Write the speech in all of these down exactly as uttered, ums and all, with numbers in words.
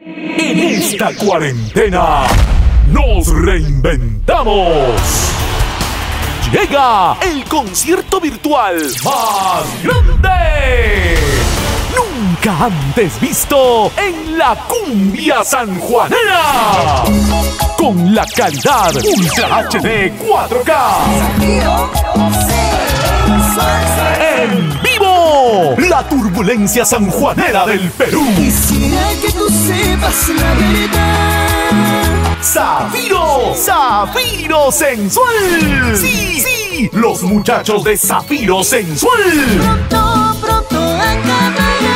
En esta cuarentena nos reinventamos. Llega el concierto virtual más grande nunca antes visto en la cumbia sanjuanera. Con la calidad Ultra H D cuatro K. En vivo, la turbulencia sanjuanera del Perú. Quisiera que tú sepas la verdad. Zafiro, Zafiro Sensual. Sí, sí, los muchachos de Zafiro Sensual. Pronto, pronto acabará.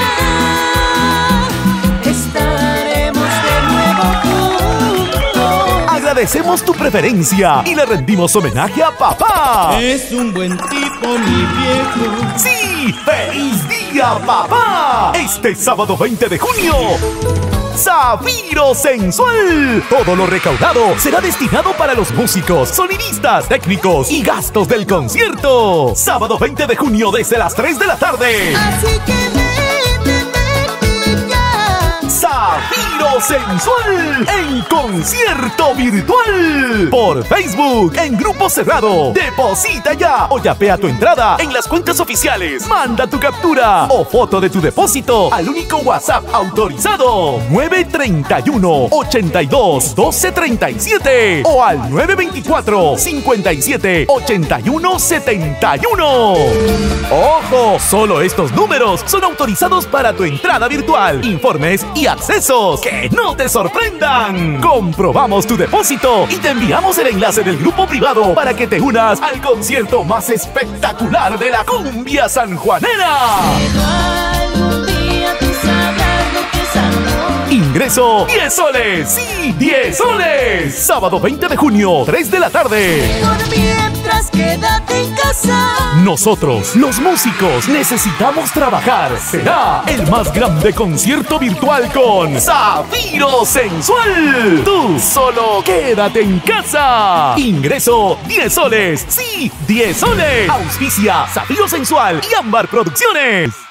Estaremos de nuevo juntos. Agradecemos tu preferencia y le rendimos homenaje a papá. Es un buen tipo, mi viejo. ¡Sí! ¡Feliz día, papá! Este sábado veinte de junio, Zafiro Sensual. Todo lo recaudado será destinado para los músicos, sonidistas, técnicos y gastos del concierto. Sábado veinte de junio desde las tres de la tarde. Así que vete, vete ya. Zafiro Sensual en concierto virtual por Facebook en grupo cerrado. Deposita ya o yapea tu entrada en las cuentas oficiales. Manda tu captura o foto de tu depósito al único WhatsApp autorizado nueve treinta y uno, ochenta y dos, doce treinta y siete o al nueve veinticuatro, cincuenta y siete, ochenta y uno, setenta y uno. ¡Ojo! Solo estos números son autorizados para tu entrada virtual. Informes y accesos. ¡Que no te sorprendan! Comprobamos tu depósito y te enviamos el enlace del grupo privado para que te unas al concierto más espectacular de la cumbia sanjuanera. Algún día tú sabrás lo que es amor. Ingreso diez soles. ¡Sí, diez soles! Sábado veinte de junio, tres de la tarde. Por mientras quédate en casa. Nosotros, los músicos, necesitamos trabajar. Será el más grande concierto virtual con Zafiro Sensual. Tú solo quédate en casa. Ingreso diez soles. Sí, diez soles. Auspicia Zafiro Sensual y Ámbar Producciones.